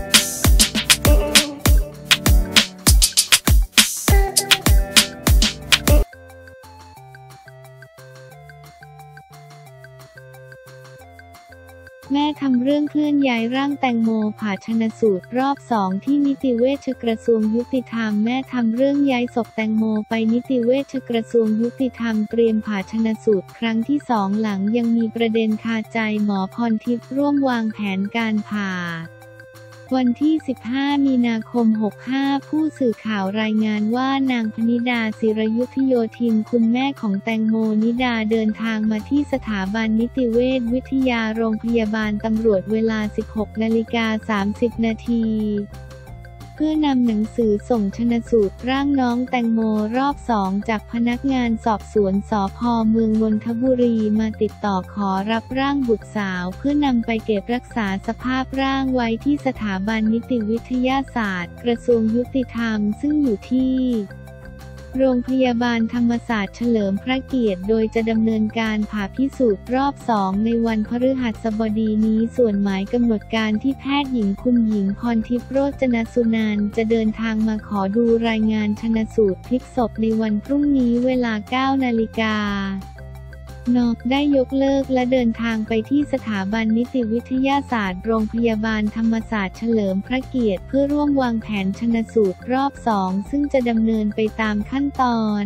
แม่ทำเรื่องเคลื่อนย้ายร่างแตงโมผ่าชันสูตรรอบ 2ที่นิติเวชกระทรวงยุติธรรมแม่ทำเรื่องย้ายศพแตงโมไปนิติเวชกระทรวงยุติธรรมเตรียมผ่าชันสูตรครั้งที่ 2หลังยังมีประเด็นคาใจหมอพรทิพย์ร่วมวางแผนการผ่าวันที่ 15 มีนาคม 65 ผู้สื่อข่าวรายงานว่านางพนิดา ศิรยุทธโยธินคุณแม่ของแตงโมนิดาเดินทางมาที่สถาบันนิติเวชวิทยาโรงพยาบาลตำรวจเวลา 16:30 นาทีเพื่อนำหนังสือส่งชันสูตรร่างน้องแตงโมรอบ 2จากพนักงานสอบสวนสภ.เมืองนนทบุรีมาติดต่อขอรับร่างบุตรสาวเพื่อนำไปเก็บรักษาสภาพร่างไว้ที่สถาบันนิติวิทยาศาสตร์กระทรวงยุติธรรมซึ่งอยู่ที่โรงพยาบาลธรรมศาสตร์เฉลิมพระเกียรติโดยจะดำเนินการผ่าพิสูจน์รอบ 2ในวันพฤหัสบดีนี้ส่วนหมายกำหนดการที่แพทย์หญิงคุณหญิงพรทิพย์โรจนสุนันท์จะเดินทางมาขอดูรายงานชันสูตรพลิกศพในวันพรุ่งนี้เวลา 9 นาฬิกา น.ได้ยกเลิกและเดินทางไปที่สถาบันนิติวิทยาศาสตร์โรงพยาบาลธรรมศาสตร์เฉลิมพระเกียรติเพื่อร่วมวางแผนชันสูตรรอบ 2ซึ่งจะดำเนินไปตามขั้นตอน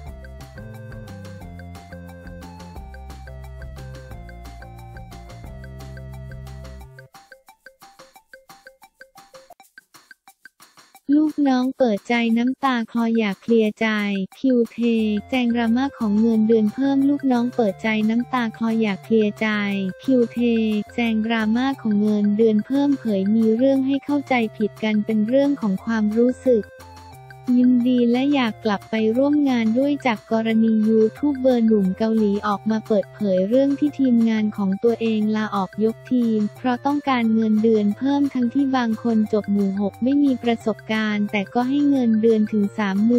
ลูกน้องเปิดใจน้ำตาคลออยากเคลียร์ใจคิวเทแจงดราม่าของเงินเดือนเพิ่มลูกน้องเปิดใจน้ำตาคลออยากเคลียร์ใจคิวเทแจงดราม่าของเงินเดือนเพิ่มเผยมีเรื่องให้เข้าใจผิดกันเป็นเรื่องของความรู้สึกยินดีและอยากกลับไปร่วมงานด้วยจากกรณียูทูบเบอร์หนุ่มเกาหลีออกมาเปิดเผยเรื่องที่ทีมงานของตัวเองลาออกยกทีมเพราะต้องการเงินเดือนเพิ่มทั้งที่บางคนจบหมู่ 6ไม่มีประสบการณ์แต่ก็ให้เงินเดือนถึง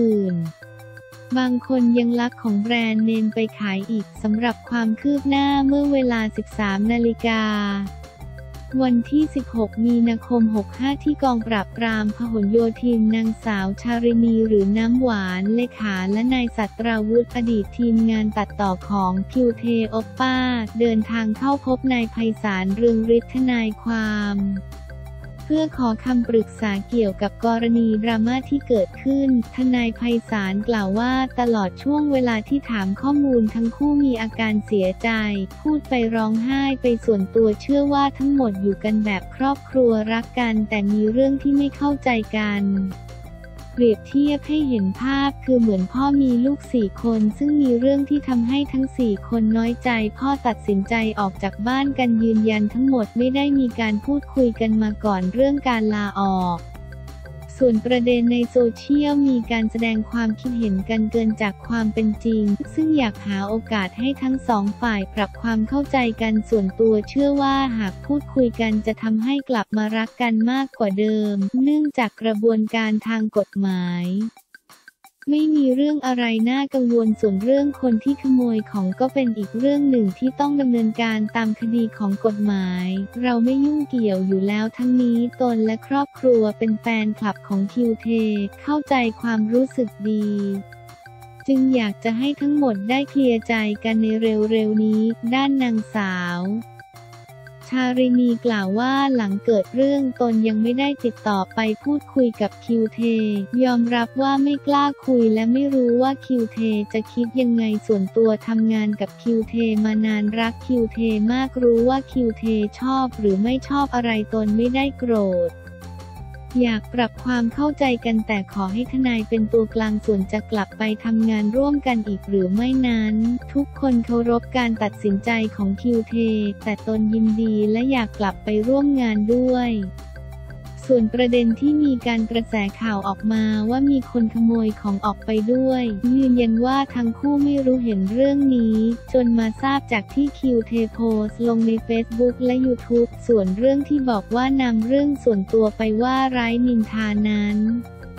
30,000 บางคนยังลักของแบรนด์เนมไปขายอีกสำหรับความคืบหน้าเมื่อเวลา 13 นาฬิกาวันที่ 16 มีนาคม 65 ที่กองปราบปรามพหลโยธินนางสาวชารินีหรือน้ำหวานเลขาและนายสัตราวุธอดีตทีมงานตัดต่อของคิวเทโอปป้าเดินทางเข้าพบนายไพศาลเรืองฤทธิ์ทนายความเพื่อขอคำปรึกษาเกี่ยวกับกรณีดราม่าที่เกิดขึ้นทนายไพศาลกล่าวว่าตลอดช่วงเวลาที่ถามข้อมูลทั้งคู่มีอาการเสียใจพูดไปร้องไห้ไปส่วนตัวเชื่อว่าทั้งหมดอยู่กันแบบครอบครัวรักกันแต่มีเรื่องที่ไม่เข้าใจกันเปรียบเทียบให้เห็นภาพคือเหมือนพ่อมีลูก4 คนซึ่งมีเรื่องที่ทำให้ทั้ง4 คนน้อยใจพ่อตัดสินใจออกจากบ้านกันยืนยันทั้งหมดไม่ได้มีการพูดคุยกันมาก่อนเรื่องการลาออกส่วนประเด็นในโซเชียลมีการแสดงความคิดเห็นกันเกินจากความเป็นจริงซึ่งอยากหาโอกาสให้ทั้ง2 ฝ่ายปรับความเข้าใจกันส่วนตัวเชื่อว่าหากพูดคุยกันจะทำให้กลับมารักกันมากกว่าเดิมเนื่องจากกระบวนการทางกฎหมายไม่มีเรื่องอะไรน่ากังวลส่วนเรื่องคนที่ขโมยของก็เป็นอีกเรื่องหนึ่งที่ต้องดำเนินการตามคดีของกฎหมายเราไม่ยุ่งเกี่ยวอยู่แล้วทั้งนี้ตนและครอบครัวเป็นแฟนคลับของคิวเทเข้าใจความรู้สึกดีจึงอยากจะให้ทั้งหมดได้เคลียร์ใจกันในเร็วๆนี้ด้านนางสาวชารินีกล่าวว่าหลังเกิดเรื่องตนยังไม่ได้ติดต่อไปพูดคุยกับคิวเทยอมรับว่าไม่กล้าคุยและไม่รู้ว่าคิวเทจะคิดยังไงส่วนตัวทำงานกับคิวเทมานานรักคิวเทมากรู้ว่าคิวเทชอบหรือไม่ชอบอะไรตนไม่ได้โกรธอยากปรับความเข้าใจกันแต่ขอให้ทนายเป็นตัวกลางส่วนจะกลับไปทำงานร่วมกันอีกหรือไม่นั้นทุกคนเคารพการตัดสินใจของคิวเทแต่ตนยินดีและอยากกลับไปร่วมงานด้วยส่วนประเด็นที่มีการกระแสข่าวออกมาว่ามีคนขโมยของออกไปด้วยยืนยันว่าทั้งคู่ไม่รู้เห็นเรื่องนี้จนมาทราบจากที่คิวเทโพสต์ลงใน Facebook และ YouTube ส่วนเรื่องที่บอกว่านำเรื่องส่วนตัวไปว่าร้ายนินทานั้น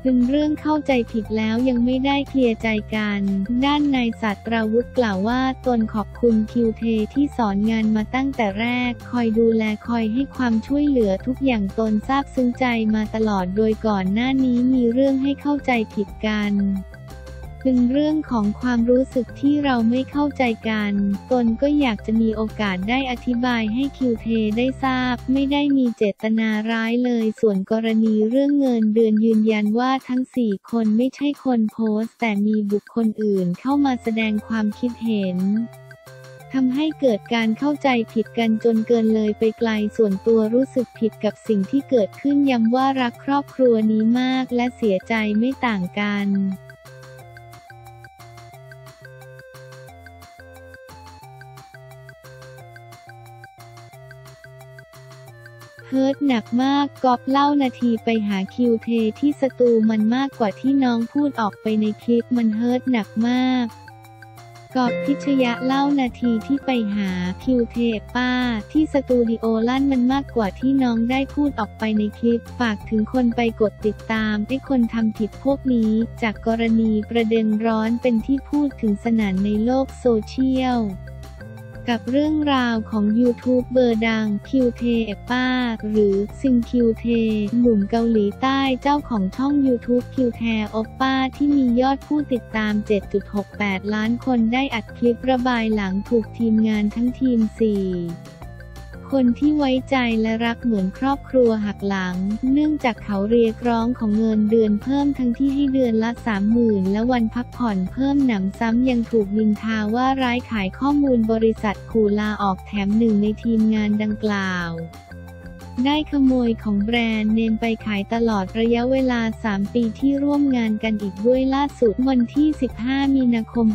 เป็นเรื่องเข้าใจผิดแล้วยังไม่ได้เคลียร์ใจกันด้านนายศาสตราวุธกล่าวว่าตนขอบคุณคิวเทที่สอนงานมาตั้งแต่แรกคอยดูแลคอยให้ความช่วยเหลือทุกอย่างตนซาบซึ้งใจมาตลอดโดยก่อนหน้านี้มีเรื่องให้เข้าใจผิดกันเป็นเรื่องของความรู้สึกที่เราไม่เข้าใจกันตนก็อยากจะมีโอกาสได้อธิบายให้คิวเทได้ทราบไม่ได้มีเจตนาร้ายเลยส่วนกรณีเรื่องเงินเดือนยืนยันว่าทั้ง4 คนไม่ใช่คนโพสต์แต่มีบุคคลอื่นเข้ามาแสดงความคิดเห็นทำให้เกิดการเข้าใจผิดกันจนเกินเลยไปไกลส่วนตัวรู้สึกผิดกับสิ่งที่เกิดขึ้นย้ำว่ารักครอบครัวนี้มากและเสียใจไม่ต่างกันเฮิร์ตหนักมากก๊อฟเล่านาทีไปหาคิวเทที่สตูมันมากกว่าที่น้องพูดออกไปในคลิปมันเฮิร์ตหนักมากก๊อฟพิชยะเล่านาทีที่ไปหาคิวเทป้าที่สตูดิโอลั่นมันมากกว่าที่น้องได้พูดออกไปในคลิปฝากถึงคนไปกดติดตามไอ้คนทำผิดพวกนี้จากกรณีประเด็นร้อนเป็นที่พูดถึงสนั่นในโลกโซเชียลกับเรื่องราวของยูทูบเบอร์ดังคิวเทป้าหรือซิงคิวเทหนุ่มเกาหลีใต้เจ้าของช่อง YouTube คิวเทโอป้าที่มียอดผู้ติดตาม 7.68 ล้านคนได้อัดคลิประบายหลังถูกทีมงานทั้งทีม 4 คนที่ไว้ใจและรักเหมือนครอบครัวหักหลังเนื่องจากเขาเรียกร้องของเงินเดือนเพิ่มทั้งที่ให้เดือนละ 30,000 และวันพักผ่อนเพิ่มหนำซ้ำยังถูกนินทาว่าร้ายขายข้อมูลบริษัทขู่ลาออกแถมหนึ่งในทีมงานดังกล่าวได้ขโมยของแบรนด์เนมไปขายตลอดระยะเวลา 3 ปีที่ร่วมงานกันอีกด้วยล่าสุดวันที่ 15 มีนาคม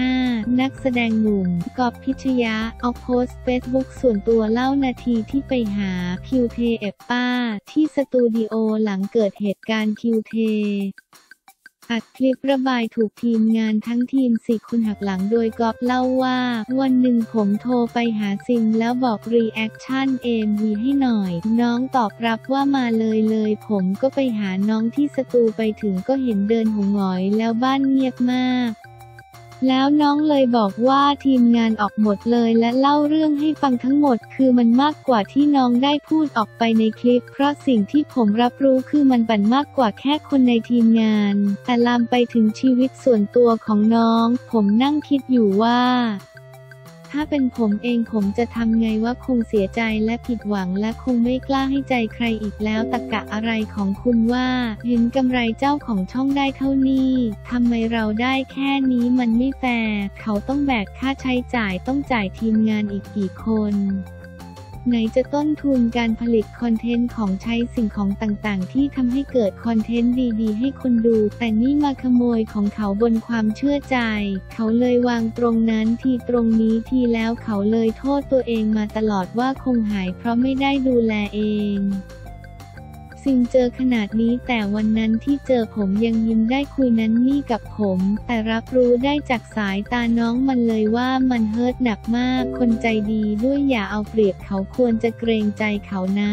65 นักแสดงหนุ่มก๊อฟพิชยะเอาโพสต์เฟซบุ๊กส่วนตัวเล่านาทีที่ไปหาคิวเทป้าที่สตูดิโอหลังเกิดเหตุการณ์คิวเทอัดคลิประบายถูกทีมงานทั้งทีม4 คนหักหลังโดยก๊อฟเล่าว่าวันหนึ่งผมโทรไปหาซิมแล้วบอกรีแอคชั่นMVให้หน่อยน้องตอบรับว่ามาเลยผมก็ไปหาน้องที่สตูไปถึงก็เห็นเดินหัวหงอยแล้วบ้านเงียบมากแล้วน้องเลยบอกว่าทีมงานออกหมดเลยและเล่าเรื่องให้ฟังทั้งหมดคือมันมากกว่าที่น้องได้พูดออกไปในคลิปเพราะสิ่งที่ผมรับรู้คือมันบั่นมากกว่าแค่คนในทีมงานแต่ลามไปถึงชีวิตส่วนตัวของน้องผมนั่งคิดอยู่ว่าถ้าเป็นผมเองผมจะทำไงว่าคงเสียใจและผิดหวังและคงไม่กล้าให้ใจใครอีกแล้วตรรกะอะไรของคุณว่าเห็นกำไรเจ้าของช่องได้เท่านี้ทำไมเราได้แค่นี้มันไม่แฟร์เขาต้องแบกค่าใช้จ่ายต้องจ่ายทีมงานอีกกี่คนไหนจะต้นทุนการผลิตคอนเทนต์ของใช้สิ่งของต่างๆที่ทำให้เกิดคอนเทนต์ดีๆให้คนดูแต่นี่มาขโมยของเขาบนความเชื่อใจเขาเลยวางตรงนั้นทีตรงนี้ทีแล้วเขาเลยโทษตัวเองมาตลอดว่าคงหายเพราะไม่ได้ดูแลเองซิมเจอขนาดนี้แต่วันนั้นที่เจอผมยังยิ้มได้คุยนั้นนี่กับผมแต่รับรู้ได้จากสายตาน้องมันเลยว่ามันเฮิร์ตหนักมากคนใจดีด้วยอย่าเอาเปรียบเขาควรจะเกรงใจเขานะ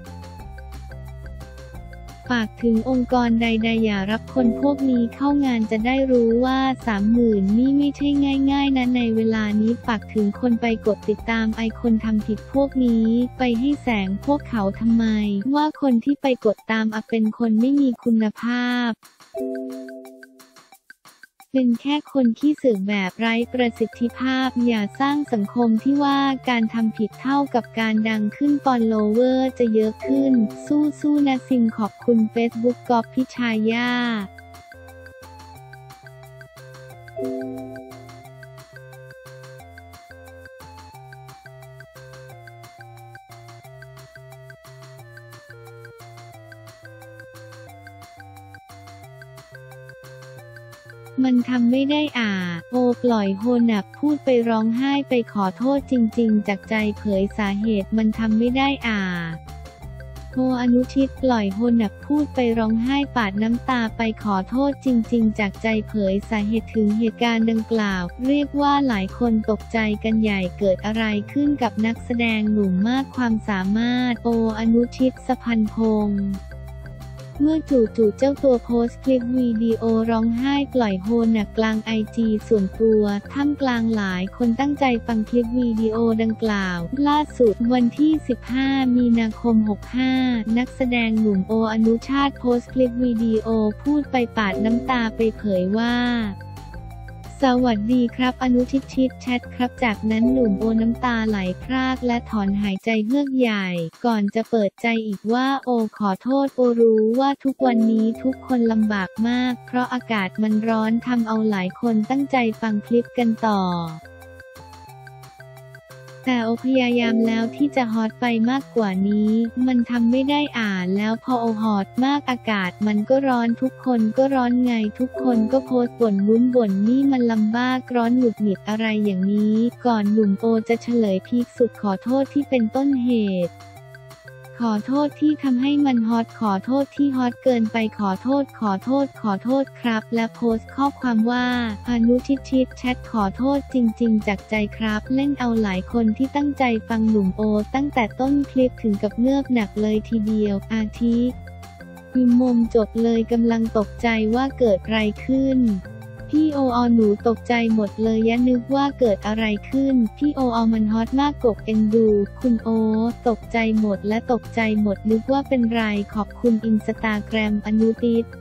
ฝากถึงองค์กรใดๆอย่ารับคนพวกนี้เข้างานจะได้รู้ว่า 30,000 นี่ไม่ใช่ง่ายๆนะในเวลานี้ฝากถึงคนไปกดติดตามไอคนทำผิดพวกนี้ไปให้แสงพวกเขาทำไมว่าคนที่ไปกดตามเป็นคนไม่มีคุณภาพเป็นแค่คนขี้สื่อแบบไร้ประสิทธิภาพอย่าสร้างสังคมที่ว่าการทำผิดเท่ากับการดังขึ้นฟอลโลเวอร์จะเยอะขึ้นสู้ๆนะซิมขอบคุณเฟซบุ๊กก๊อฟพิชยามันทำไม่ได้โอปล่อยโฮนับพูดไปร้องไห้ไปขอโทษจริงๆจากใจเผยสาเหตุมันทำไม่ได้โฮอนุชิตปล่อยโฮนับพูดไปร้องไห้ปาดน้ำตาไปขอโทษจริงๆจากใจเผยสาเหตุถึงเหตุการณ์ดังกล่าวเรียกว่าหลายคนตกใจกันใหญ่เกิดอะไรขึ้นกับนักแสดงหนุ่มมากความสามารถโออนุชิต สพันพงษ์เมื่อจู่ๆเจ้าตัวโพสต์คลิปวิดีโอร้องไห้ปล่อยโฮหนักกลางไอจีส่วนตัวท่ามกลางหลายคนตั้งใจฟังคลิปวิดีโอดังกล่าวล่าสุดวันที่ 15 มีนาคม 65 นักแสดงหนุ่มโออนุชาติโพสต์คลิปวิดีโอพูดไปปาดน้ำตาไปเผยว่าสวัสดีครับอนุชิตแชทครับจากนั้นหนุ่มโอน้ำตาไหลพรากและถอนหายใจเฮือกใหญ่ก่อนจะเปิดใจอีกว่าโอขอโทษโอรู้ว่าทุกวันนี้ทุกคนลำบากมากเพราะอากาศมันร้อนทำเอาหลายคนตั้งใจฟังคลิปกันต่อแต่โอพยายามแล้วที่จะฮอตไปมากกว่านี้มันทำไม่ได้อ่านแล้วพอโอฮอตมากอากาศมันก็ร้อนทุกคนก็ร้อนไงทุกคนก็โพสต์บ่นนู้นบ่นนี่มันลำบากร้อนหงุดหงิดอะไรอย่างนี้ก่อนหนุ่มโอจะเฉลยพีคสุดขอโทษที่เป็นต้นเหตุขอโทษที่ทำให้มันฮอตขอโทษที่ฮอตเกินไปขอโทษครับและโพสต์ข้อความว่าอนุชิตแชทขอโทษจริงๆจากใจครับเล่นเอาหลายคนที่ตั้งใจฟังหนุ่มโอตั้งแต่ต้นคลิปถึงกับเงือบหนักเลยทีเดียวอาทิอิมมจบเลยกำลังตกใจว่าเกิดอะไรขึ้นพี่โออหนูตกใจหมดเลยยะนึกว่าเกิดอะไรขึ้นพี่โออมันฮอตมากกบเอ็นดูคุณโอตกใจหมดและตกใจหมดนึกว่าเป็นไรขอบคุณอินสตาแกรมอนุติด